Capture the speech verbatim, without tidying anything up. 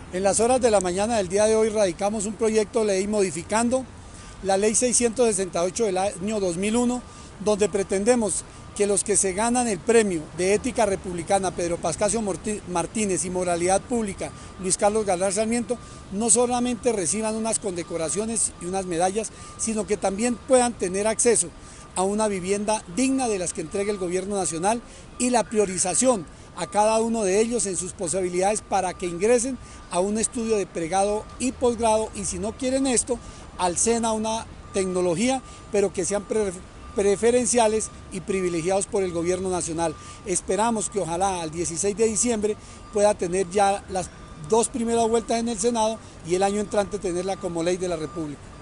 En las horas de la mañana del día de hoy radicamos un proyecto de ley modificando la ley seiscientos sesenta y ocho del año dos mil uno, donde pretendemos que los que se ganan el premio de ética republicana Pedro Pascasio Martínez y moralidad pública Luis Carlos Galán Sarmiento no solamente reciban unas condecoraciones y unas medallas, sino que también puedan tener acceso a una vivienda digna de las que entrega el gobierno nacional y la priorización a cada uno de ellos en sus posibilidades para que ingresen a un estudio de pregrado y posgrado, y si no quieren esto, al SENA una tecnología, pero que sean pre preferenciales y privilegiados por el gobierno nacional. Esperamos que ojalá al dieciséis de diciembre pueda tener ya las dos primeras vueltas en el Senado y el año entrante tenerla como ley de la República.